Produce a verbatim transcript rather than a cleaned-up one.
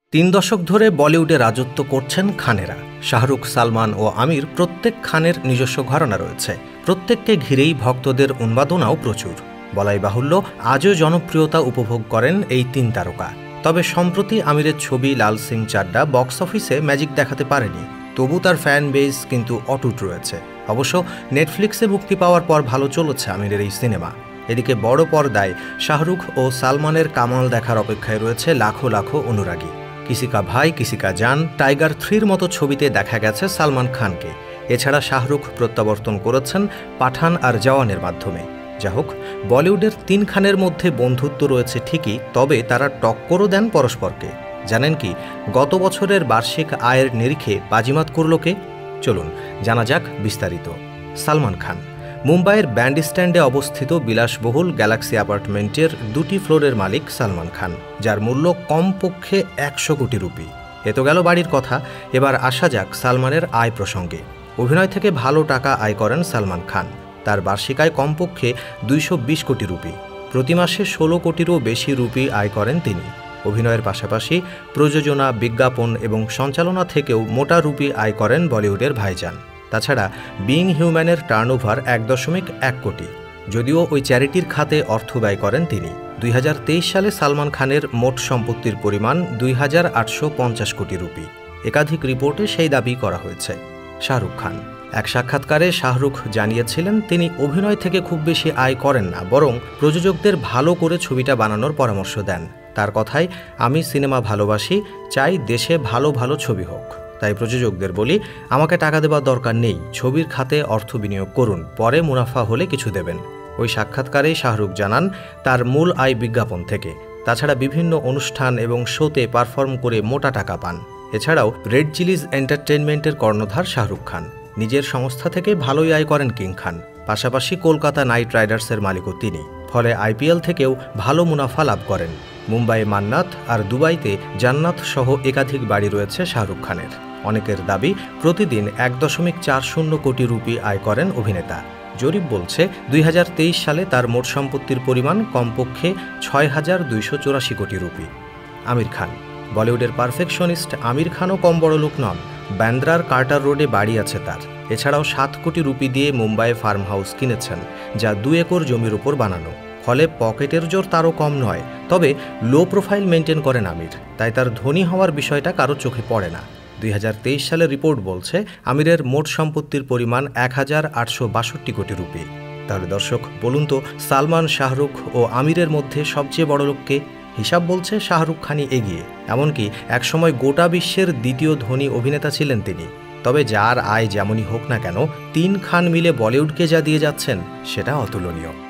তিন দশক ধরে বলিউডে রাজত্ব করছেন খানেরা। শাহরুখ, সালমান ও আমির প্রত্যেক খানের নিজস্ব ঘরানা রয়েছে। প্রত্যেককে ঘিরেই ভক্তদের উন্মাদনাও প্রচুর। বলাই বাহুল্য, আজও জনপ্রিয়তা উপভোগ করেন এই তিন তারকা। তবে সম্প্রতি আমিরের ছবি লাল সিং চাড্ডা বক্স অফিসে ম্যাজিক দেখাতে পারেনি। তবু তার ফ্যান বেস কিন্তু অটুট রয়েছে। অবশ্য নেটফ্লিক্সে মুক্তি পাওয়ার পর ভালো চলেছে আমিরের এই সিনেমা। এদিকে বড় পর্দায় শাহরুখ ও সালমানের কামাল দেখার অপেক্ষায় রয়েছে লাখো লাখো অনুরাগী। কিসিকা ভাই কিসিকা জান, টাইগার থ্রির মতো ছবিতে দেখা গেছে সালমান খানকে। এছাড়া শাহরুখ প্রত্যাবর্তন করেছেন পাঠান আর জওয়ানের মাধ্যমে। যা হোক, বলিউডের তিন খানের মধ্যে বন্ধুত্ব রয়েছে ঠিকই, তবে তারা টক্করও দেন পরস্পরকে। জানেন কি গত বছরের বার্ষিক আয়ের নিরিখে বাজিমাত করল কে? চলুন জানা যাক বিস্তারিত। সালমান খান মুম্বাইয়ের ব্যান্ডস্ট্যান্ডে অবস্থিত বিলাসবহুল গ্যালাক্সি অ্যাপার্টমেন্টের দুটি ফ্লোরের মালিক সালমান খান, যার মূল্য কমপক্ষে একশো কোটি রুপি। এ তো গেল বাড়ির কথা, এবার আসা যাক সালমানের আয় প্রসঙ্গে। অভিনয় থেকে ভালো টাকা আয় করেন সালমান খান। তার বার্ষিক আয় কমপক্ষে দুইশো বিশ কোটি রুপি। প্রতি মাসে ষোলো কোটিরও বেশি রুপি আয় করেন তিনি। অভিনয়ের পাশাপাশি প্রযোজনা, বিজ্ঞাপন এবং সঞ্চালনা থেকেও মোটা রুপি আয় করেন বলিউডের ভাইজান। তাছাড়া বিইং হিউম্যানের টার্নওভার এক দশমিক এক কোটি। যদিও ওই চ্যারিটির খাতে অর্থ ব্যয় করেন তিনি। দুই হাজার তেইশ সালে সালমান খানের মোট সম্পত্তির পরিমাণ দুই হাজার আটশো পঞ্চাশ কোটি রুপি। একাধিক রিপোর্টে সেই দাবি করা হয়েছে। শাহরুখ খান এক সাক্ষাৎকারে শাহরুখ জানিয়েছিলেন তিনি অভিনয় থেকে খুব বেশি আয় করেন না, বরং প্রযোজকদের ভালো করে ছবিটা বানানোর পরামর্শ দেন। তার কথায়, আমি সিনেমা ভালোবাসি, চাই দেশে ভালো ভালো ছবি হোক। তাই প্রযোজকদের বলি, আমাকে টাকা দেওয়ার দরকার নেই, ছবির খাতে অর্থ বিনিয়োগ করুন, পরে মুনাফা হলে কিছু দেবেন। ওই সাক্ষাৎকারেই শাহরুখ জানান তার মূল আয় বিজ্ঞাপন থেকে। তাছাড়া বিভিন্ন অনুষ্ঠান এবং শোতে পারফর্ম করে মোটা টাকা পান। এছাড়াও রেড চিলিজ এন্টারটেনমেন্টের কর্ণধার শাহরুখ খান। নিজের সংস্থা থেকে ভালোই আয় করেন কিং খান। পাশাপাশি কলকাতা নাইট রাইডার্সের মালিকও তিনি। ফলে আইপিএল থেকেও ভালো মুনাফা লাভ করেন। মুম্বাই মান্নাত আর দুবাইতে জান্নাত সহ একাধিক বাড়ি রয়েছে শাহরুখ খানের। অনেকের দাবি প্রতিদিন এক দশমিক চার শূন্য কোটি রুপি আয় করেন অভিনেতা। জরিপ বলছে দুই হাজার তেইশ সালে তার মোট সম্পত্তির পরিমাণ কমপক্ষে ছয় হাজার দুইশো চৌরাশি কোটি রুপি। আমির খান বলিউডের পারফেকশনিস্ট আমির খানও কম বড় লোক নন। ব্যান্দ্রার কার্টার রোডে বাড়ি আছে তার। এছাড়াও সাত কোটি রুপি দিয়ে মুম্বাইয়ে ফার্ম হাউস কিনেছেন, যা দু একর জমির উপর বানানো। ফলে পকেটের জোর তারও কম নয়। তবে লো প্রোফাইল মেনটেন করেন আমির, তাই তার ধনী হওয়ার বিষয়টা কারো চোখে পড়ে না। দুই হাজার তেইশ সালের রিপোর্ট বলছে আমিরের মোট সম্পত্তির পরিমাণ এক হাজার আটশো বাষট্টি কোটি রুপি। তাহলে দর্শক বলুন তো, সালমান, শাহরুখ ও আমিরের মধ্যে সবচেয়ে বড় লোককে? হিসাব বলছে শাহরুখ খানই এগিয়ে। এমনকি একসময় গোটা বিশ্বের দ্বিতীয় ধনী অভিনেতা ছিলেন তিনি। তবে যার আয় যেমনই হোক না কেন, তিন খান মিলে বলিউডকে যা দিয়ে যাচ্ছেন সেটা অতুলনীয়।